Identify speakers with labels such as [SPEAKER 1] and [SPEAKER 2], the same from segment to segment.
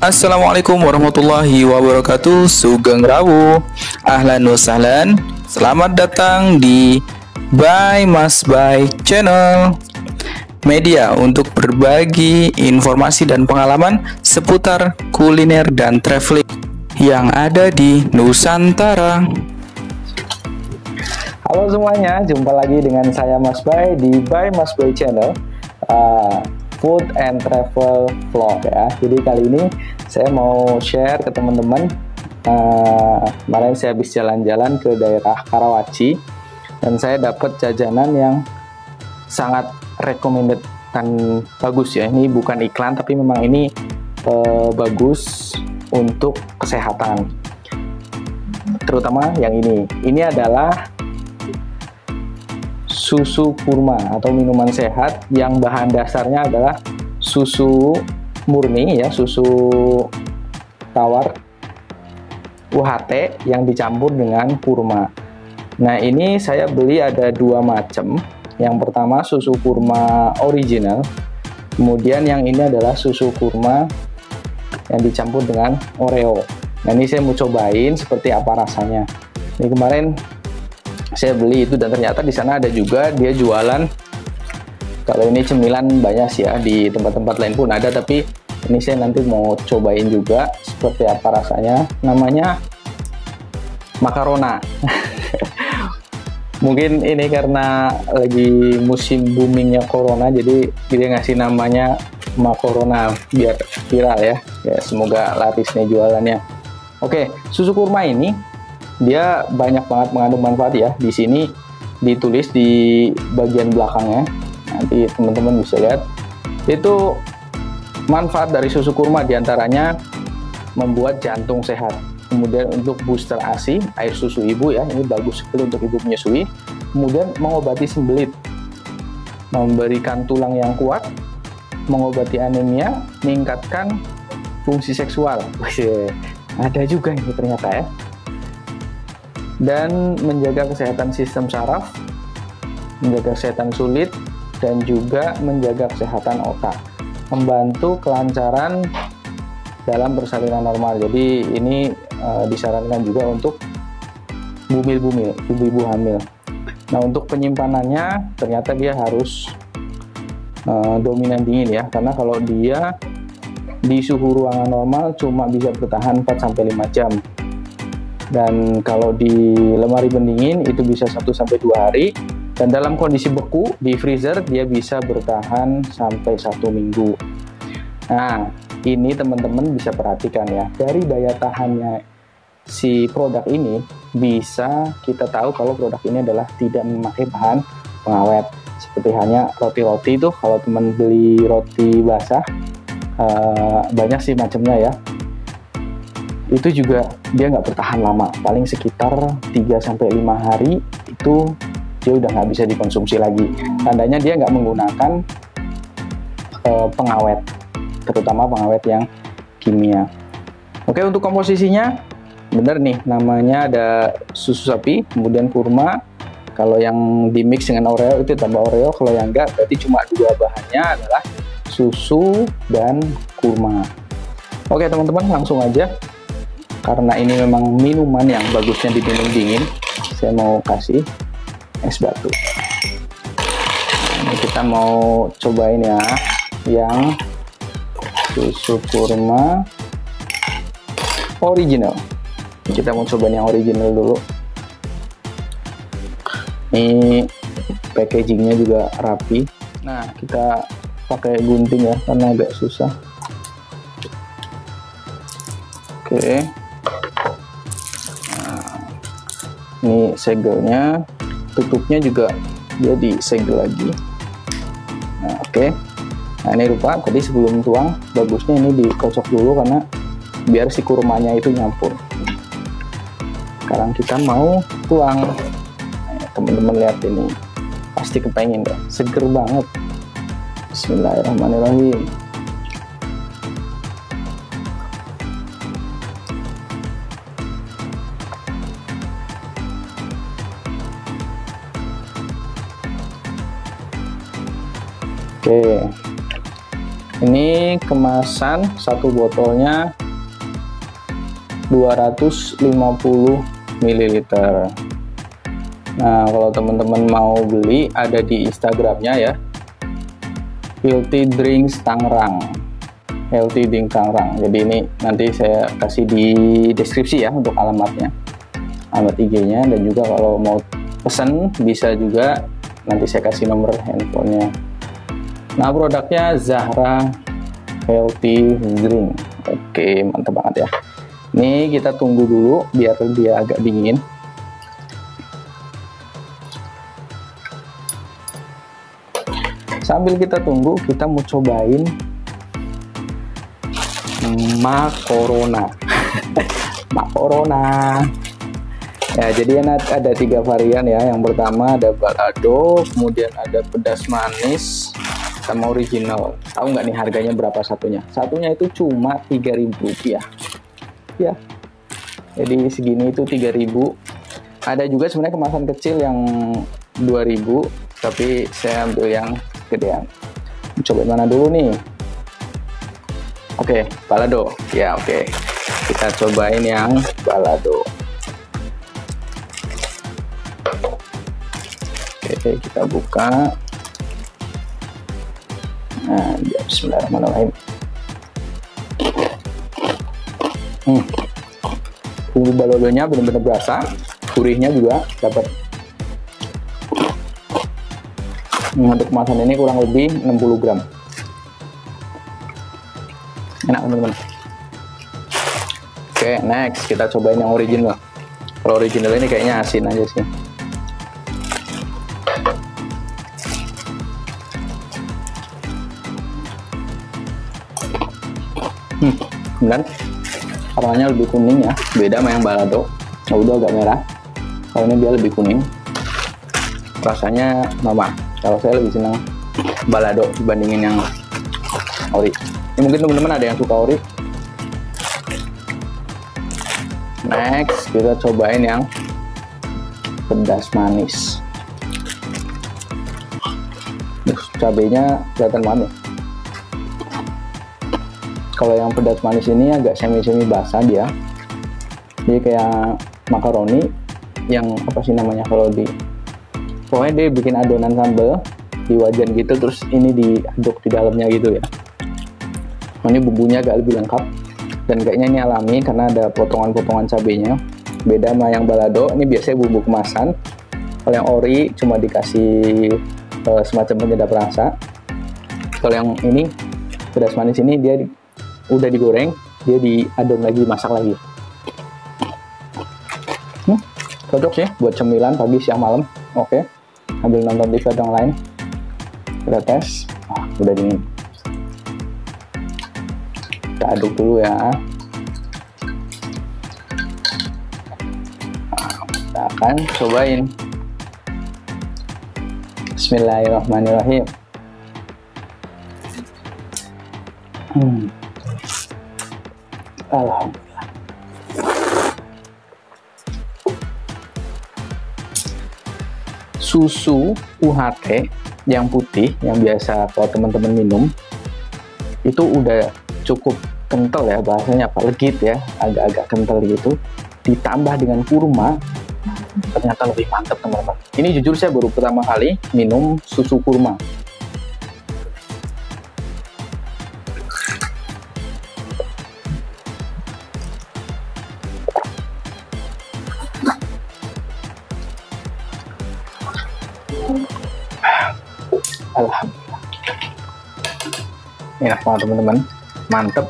[SPEAKER 1] Assalamualaikum warahmatullahi wabarakatuh. Sugeng Rawu. Ahlan wa sahlan. Selamat datang di By Mas By Channel, media untuk berbagi informasi dan pengalaman seputar kuliner dan traveling yang ada di Nusantara.
[SPEAKER 2] Halo semuanya, jumpa lagi dengan saya Mas Bay di By Mas Bay Channel, Food and Travel Vlog ya. Jadi kali ini saya mau share ke teman-teman. Kemarin saya habis jalan-jalan ke daerah Karawaci dan saya dapat jajanan yang sangat recommended dan bagus ya. Ini bukan iklan tapi memang ini bagus untuk kesehatan. Terutama yang ini. Ini adalah susu kurma atau minuman sehat yang bahan dasarnya adalah susu murni ya, susu tawar UHT yang dicampur dengan kurma. Nah, ini saya beli ada dua macam. Yang pertama susu kurma original, kemudian yang ini adalah susu kurma yang dicampur dengan Oreo. Nah, ini saya mau cobain seperti apa rasanya. Ini kemarin saya beli itu dan ternyata di sana ada juga dia jualan. Kalau ini cemilan banyak sih ya, di tempat-tempat lain pun ada, tapi ini saya nanti mau cobain juga seperti apa rasanya. Namanya Makarona. Mungkin ini karena lagi musim boomingnya corona, jadi dia ngasih namanya Makarona biar viral ya. Ya semoga laris nih jualannya. Oke, susu kurma ini dia banyak banget mengandung manfaat ya. Di sini ditulis di bagian belakangnya. Nanti teman-teman bisa lihat. Itu manfaat dari susu kurma diantaranya membuat jantung sehat. Kemudian untuk booster ASI, air susu ibu ya, ini bagus sekali untuk ibu menyusui. Kemudian mengobati sembelit, memberikan tulang yang kuat, mengobati anemia, meningkatkan fungsi seksual. Wih, ada juga ini ternyata ya. Dan menjaga kesehatan sistem saraf, menjaga kesehatan kulit, dan juga menjaga kesehatan otak, membantu kelancaran dalam persalinan normal. Jadi ini disarankan juga untuk bumil-bumil, ibu-ibu hamil. Nah, untuk penyimpanannya ternyata dia harus dominan dingin ya, karena kalau dia di suhu ruangan normal cuma bisa bertahan 4-5 jam. Dan kalau di lemari pendingin itu bisa 1-2 hari, dan dalam kondisi beku di freezer dia bisa bertahan sampai 1 minggu. Nah, ini teman-teman bisa perhatikan ya, dari daya tahannya si produk ini bisa kita tahu kalau produk ini adalah tidak memakai bahan pengawet. Seperti hanya roti-roti itu, kalau teman beli roti basah banyak sih macamnya ya, itu juga dia nggak bertahan lama, paling sekitar 3-5 hari itu dia udah nggak bisa dikonsumsi lagi. Tandanya dia nggak menggunakan pengawet, terutama pengawet yang kimia. Oke, untuk komposisinya bener nih, namanya ada susu sapi, kemudian kurma. Kalau yang di mix dengan Oreo itu tambah Oreo, kalau yang enggak berarti cuma dua bahannya adalah susu dan kurma. Oke teman-teman, langsung aja. Karena ini memang minuman yang bagusnya diminum dingin, saya mau kasih es batu. Ini kita mau cobain ya, yang susu kurma original. Kita mau cobain yang original dulu. Ini packagingnya juga rapi. Nah, kita pakai gunting ya, karena agak susah. Oke. Ini segelnya, tutupnya juga dia disegel lagi. Nah, oke. Nah, ini lupa tadi sebelum tuang, bagusnya ini dikocok dulu karena biar si kurmanya itu nyampur. Sekarang kita mau tuang. Nah, teman-teman lihat ini, pasti kepengen deh, seger banget. Bismillahirrahmanirrahim. Oke, Ini kemasan satu botolnya 250 ml. Nah, kalau teman-teman mau beli, ada di Instagramnya ya, Healthy Drinks Tangerang. Healthy Drink Tangerang. Jadi ini nanti saya kasih di deskripsi ya untuk alamatnya, alamat IG-nya, dan juga kalau mau pesan bisa juga nanti saya kasih nomor handphonenya. Nah, produknya Zahra Healthy Drink. Oke, mantap banget ya. Ini kita tunggu dulu biar dia agak dingin. Sambil kita tunggu, kita mau cobain Macorona. Macorona. Ya, jadi ada 3 varian ya. Yang pertama ada balado, kemudian ada pedas manis, sama original. Tahu nggak nih harganya berapa satunya? Satunya itu cuma Rp3.000 ya. Jadi segini itu 3.000. Ada juga sebenarnya kemasan kecil yang 2.000, tapi saya ambil yang gedean. Coba mana dulu nih? Oke, balado. Ya, oke. Kita cobain yang balado. Oke, kita buka. Nah, bismillahirrahmanirrahim. Bumbu baladonya benar-benar berasa, gurihnya juga dapat. Untuk kemasan ini kurang lebih 60 gram. Enak teman-teman. Oke, next kita cobain yang original. Kalau original ini kayaknya asin aja sih. Kemudian warnanya lebih kuning ya, beda sama yang balado. Udah agak merah. Kalau ini dia lebih kuning. Rasanya mama. Kalau saya lebih senang balado dibandingin yang ori. Ini mungkin teman-teman ada yang suka ori. Next kita cobain yang pedas manis. Cabenya kelihatan banget. Kalau yang pedas manis ini agak semi-semi basah dia. Jadi kayak makaroni yang apa sih namanya kalau di, pokoknya dia bikin adonan sambal di wajan gitu, terus ini diaduk di dalamnya gitu ya. Ini bumbunya agak lebih lengkap dan kayaknya ini alami karena ada potongan-potongan cabenya. Beda sama yang balado, ini biasanya bumbu kemasan. Kalau yang ori cuma dikasih semacam penyedap rasa. Kalau yang ini pedas manis ini dia udah digoreng, dia diadon lagi, masak lagi. Cocok sih buat cemilan pagi, siang, malam. Oke, sambil nonton TV atau yang lain. Kita tes. Udah dingin. Kita aduk dulu ya. Kita akan cobain. Bismillahirrahmanirrahim. Alhamdulillah. Susu UHT yang putih yang biasa kalau teman-teman minum itu udah cukup kental ya, bahasanya apa, legit ya, agak-agak kental gitu, ditambah dengan kurma ternyata lebih mantap teman-teman. Ini jujur saya baru pertama kali minum susu kurma. Alhamdulillah. Enak banget teman-teman, mantep.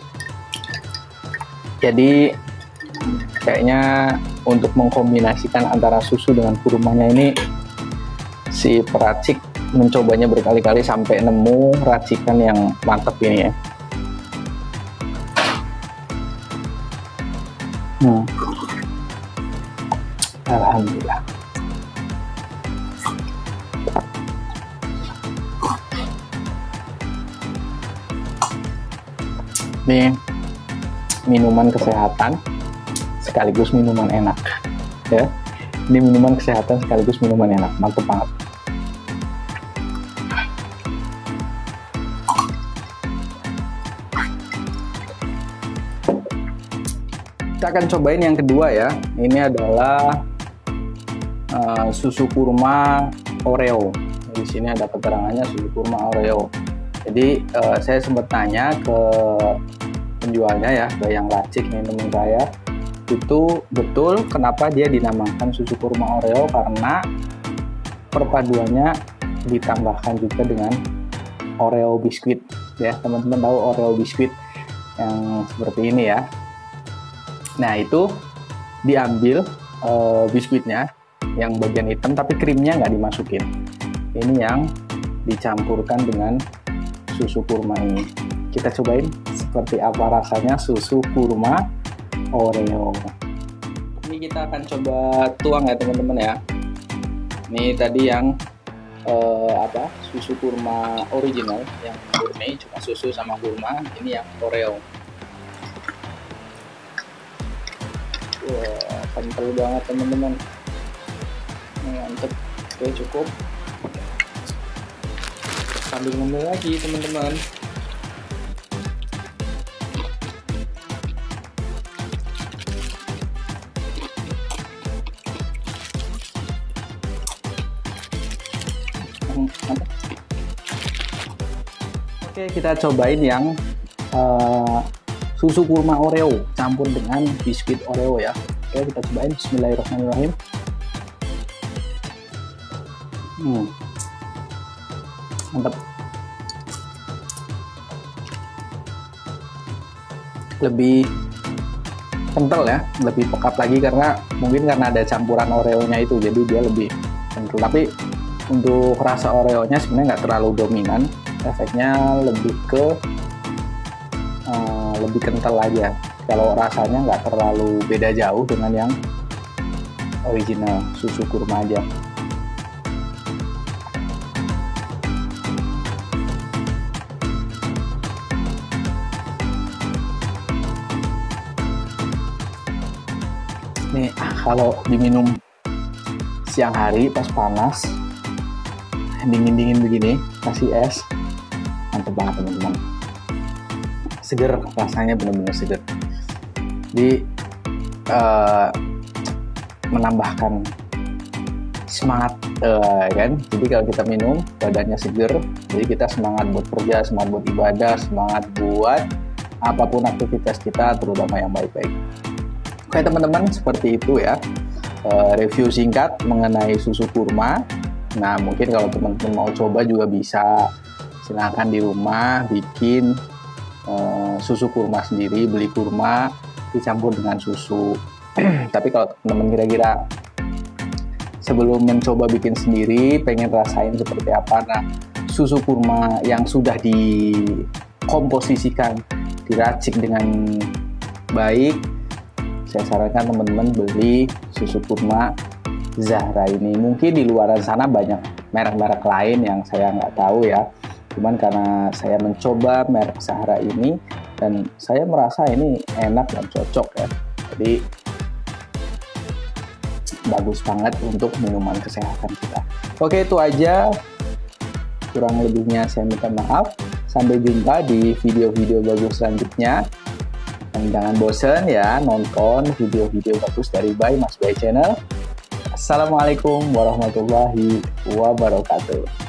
[SPEAKER 2] Jadi kayaknya untuk mengkombinasikan antara susu dengan kurmanya ini, si peracik mencobanya berkali-kali sampai nemu racikan yang mantep ini ya. Alhamdulillah. Ini minuman kesehatan sekaligus minuman enak ya. Ini minuman kesehatan sekaligus minuman enak, mantep banget. Kita akan cobain yang kedua ya. Ini adalah susu kurma Oreo. Di sini ada keterangannya susu kurma Oreo. Jadi saya sempat tanya ke penjualnya ya, ke yang racik nih teman saya, itu betul kenapa dia dinamakan susu kurma Oreo, karena perpaduannya ditambahkan juga dengan Oreo biskuit ya. Teman-teman tahu Oreo biskuit yang seperti ini ya. Nah, itu diambil biskuitnya yang bagian hitam, tapi krimnya nggak dimasukin. Ini yang dicampurkan dengan susu kurma ini. Kita cobain seperti apa rasanya susu kurma Oreo. Ini kita akan coba tuang ya teman-teman ya. Ini tadi yang susu kurma original, yang murni cuma susu sama kurma. Ini yang Oreo. Wah, kental banget teman-teman. Mantep. Oke, cukup. Sambil ngemil lagi teman-teman. Oke, kita cobain yang susu kurma Oreo campur dengan biskuit Oreo ya. Oke, kita cobain. Bismillahirrahmanirrahim. Mantap. Lebih kental ya, lebih pekat lagi karena mungkin karena ada campuran Oreo-nya itu, jadi dia lebih kental. Tapi untuk rasa Oreo-nya sebenarnya nggak terlalu dominan, efeknya lebih ke lebih kental aja. Kalau rasanya nggak terlalu beda jauh dengan yang original susu kurma aja. Nih, kalau diminum siang hari pas panas, dingin-dingin begini, kasih es, mantep banget teman-teman. Seger, rasanya benar-benar seger. Jadi menambahkan semangat kan. Jadi kalau kita minum badannya seger, jadi kita semangat buat kerja, semangat buat ibadah, semangat buat apapun aktivitas kita, terutama yang baik-baik. Oke teman-teman, seperti itu ya review singkat mengenai susu kurma. Nah, mungkin kalau teman-teman mau coba juga bisa, silahkan di rumah bikin susu kurma sendiri, beli kurma dicampur dengan susu. Tapi kalau teman-teman kira-kira sebelum mencoba bikin sendiri, pengen rasain seperti apa, nah susu kurma yang sudah dikomposisikan, diracik dengan baik, saya sarankan teman-teman beli susu kurma Zahra ini. Mungkin di luaran sana banyak merek-merek lain yang saya nggak tahu ya. Cuman karena saya mencoba merek Zahra ini dan saya merasa ini enak dan cocok ya. Jadi bagus banget untuk minuman kesehatan kita. Oke, itu aja. Kurang lebihnya saya minta maaf. Sampai jumpa di video-video bagus selanjutnya. Dan jangan bosen ya nonton video-video bagus dari By Mas Bay Channel. Assalamualaikum warahmatullahi wabarakatuh.